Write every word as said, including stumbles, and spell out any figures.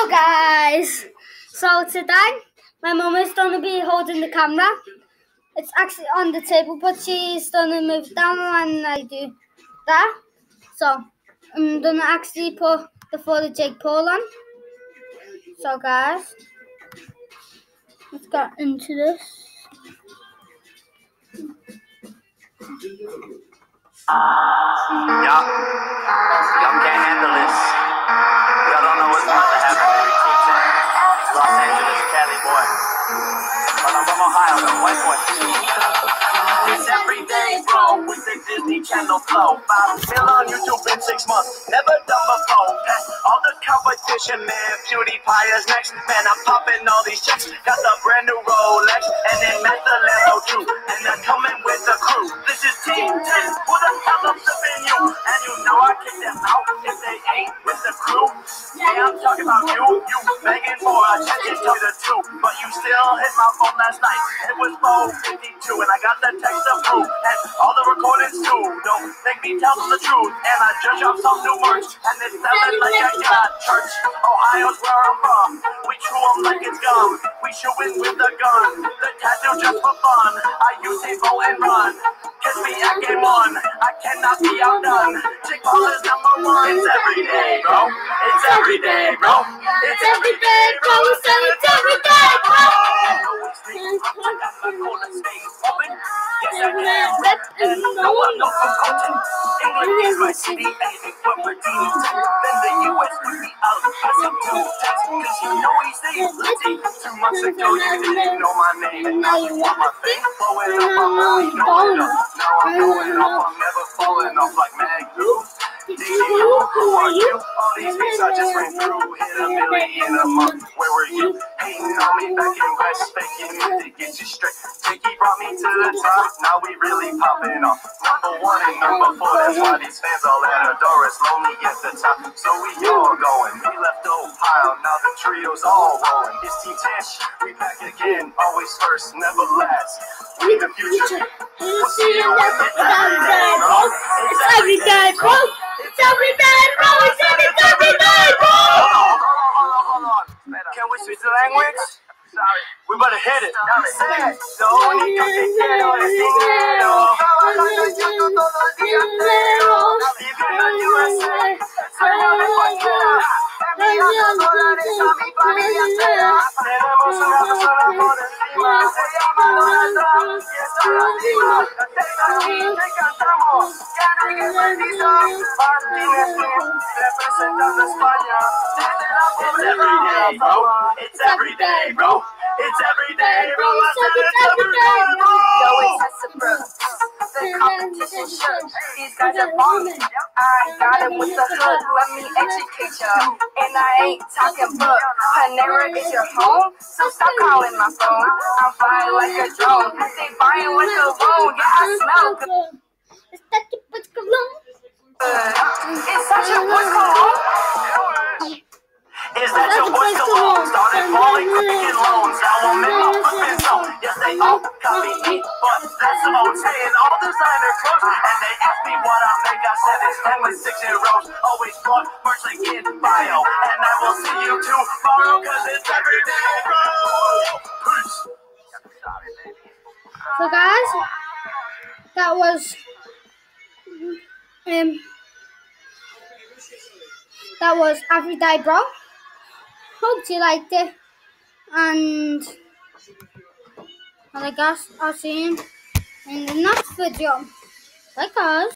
Hello guys, so today my mum is going to be holding the camera. It's actually on the table, but she's going to move down when I do that. So I'm going to actually put the photo Jake Paul on. So guys, let's get into this. Y'all, y'all can't handle this. Y'all don't know what's about to happen in Los Angeles, Cali boy. But I'm from Ohio, though, white boy. It's everyday, bro, with the Disney Channel flow. Five mil on YouTube in six months, never done before. Past all the competition, man. PewDiePie is next. Man, I'm popping all these checks. Got the brand new Rolex, and then met the Lambo too. And they're coming with the crew. This is Team ten. Who the hell I'm flipping you? And you know I kick them out if they ain't with the crew. Yeah, I'm talking about you. You begging for a check into the two, but you still hit my phone last night. It was four fifty-two, and I got the text of proof, and all the recordings too. Don't make me tell them the truth, and I just dropped some new merch, and it's selling like I got church. Ohio's where I'm from. We chew them like it's gum. We shootin' with a gun. The tattoo just for fun. I use Evo and run. Kiss me at game one. I cannot be outdone. Jake Paul is number one. It's every day, bro. It's every day, bro. It's every day, bro. It's every day, bro. I got my corner space open. Yes, I can rap, and no one knows from Colton. England is my city, and it went for D Tech. Then the U S would be out passing to text, cause you know he stays litty. Two months ago, you didn't know my name, and now you want my thing. Blowing up, I'm really blowing up. Now I'm blowing up, I'm never falling off like Mag Lou. D J, who are you? All these beats I just ran through, hit a million a month. Where were you? Hating on me back in West, faking me to get you straight. Jakey brought me to the top, now we really popping off. Number one and number four, that's why these fans all adore us. Lonely at the top, so we all going. We left Ohio, now the trio's all rolling. It's Team ten, we back again, always first, never last. We the future, we'll see you when it's every day, bro. It's every day, bro. It's every day, bro. It's every, every day, bro. Hold on, hold on, hold on, hold on. Can we switch the language? Sorry, we better hit it. Lo único que quiero es dinero. Trabajando yo todo el día entero. Viviendo en U S A, sueño de cualquiera. Enviando dólares a mi familia entera. Tenemos una persona por encima, se llama Donald Trump. Y está activa, desde aquí te cantamos. Ya no hay que permiso. Martínez Smith, representando España. Desde la pobreza. It's every day, bro. It's every day, bro. I said it's every day, bro. Yo, it's Hesabro. The competition shook. These guys are bombing. I got it with the hood. Let me educate ya. And I ain't talking book. Panera is your home, so stop calling my phone. I'm flying like a drone. They buying like a loan. Yeah, I smell good. Is that your boy's cologne? It's such a boy's cologne. Is that your boy's cologne? Started falling, picking loans. Now I'm in my flipping zone. Yes, they all copy me, but that's the old saying. All designer clothes, and they ask me what I make. I said it's ten with six in rows. Always bought merch like in bio, and I will see you tomorrow, cause it's every day, bro. Peace. So guys, that was um that was Everyday Bro. Hope you liked it, and I guess I'll see you in the next video. Bye guys.